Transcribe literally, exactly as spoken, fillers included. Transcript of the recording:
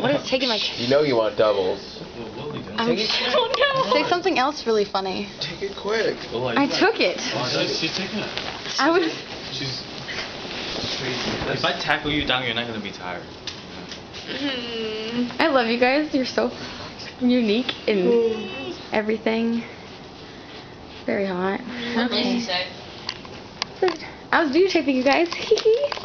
What is taking my... You know you want doubles. I'm... Oh no! Say something else really funny. Take it quick. I took it. Oh, she's taking it. I was... She's... If I tackle you down, you're not going to be tired. I love you guys. You're so unique in everything. Very hot. Okay. I was videotaping you guys.